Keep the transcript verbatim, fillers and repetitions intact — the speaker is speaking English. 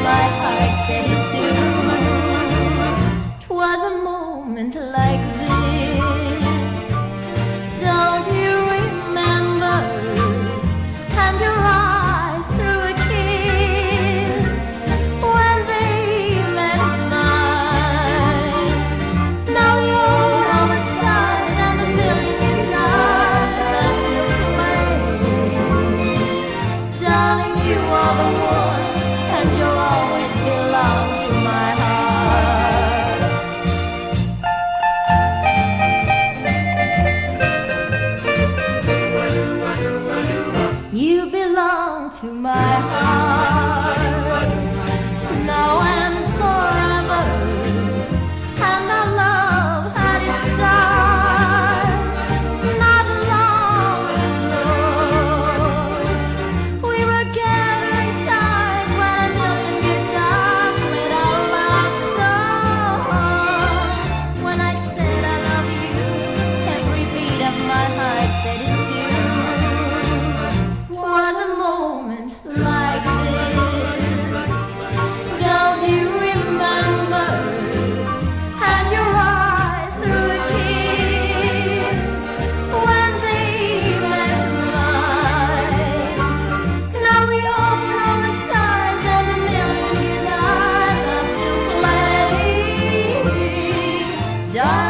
my heart said it too. 'Twas a moment like this, don't you remember? And your eyes through a kiss when they met mine. Now you're all the stars and a million guitars are still playing. Darling, you are the one, and you'll always belong to my heart. You belong to my heart, now and forever, and our love had its start not long ago. We were gathering stars when a million guitars played our love song. When I said I love you, every beat of my heart said it too. Was a moment like this, don't you remember? And your eyes through a kiss when they met mine. Now we all know the stars and a million guitars are still playing. Darling,